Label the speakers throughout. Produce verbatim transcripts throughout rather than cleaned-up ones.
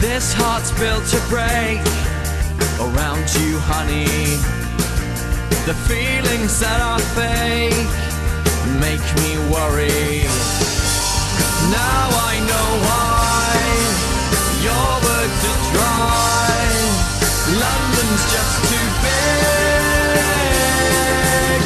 Speaker 1: This heart's built to break around you, honey. The feelings that are fake make me worry. Now I know why your words are dry. London's just too big.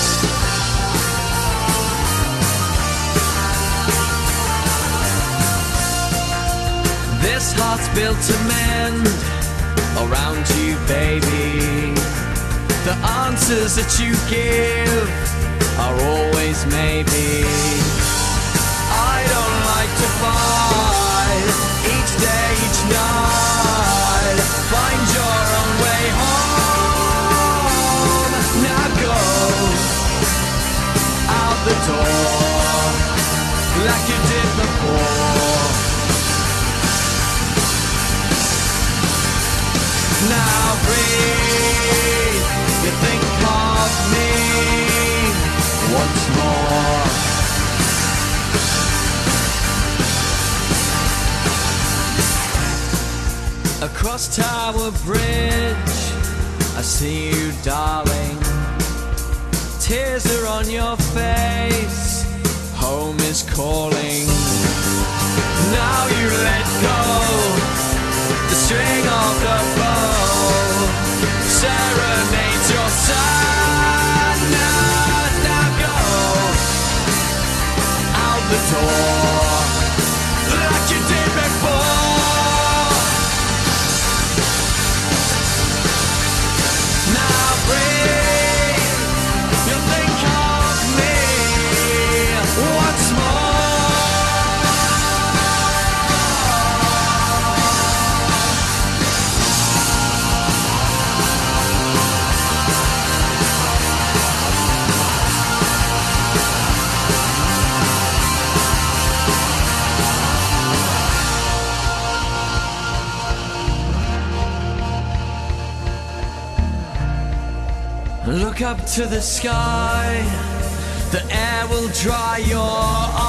Speaker 1: This heart's built to mend around you, baby. The answers that you give are always maybe. I don't like to fight. Each day, each night, find your own way home. Now go out the door like you did before. Now breathe, you think of me once more. Across Tower Bridge, I see you, darling. Tears are on your face, home is calling. Now you let go the string of the bow, serenade your sadness. Now go out the door like you did before. Now breathe, you'll think of me once more. Look up to the sky, the air will dry your eyes.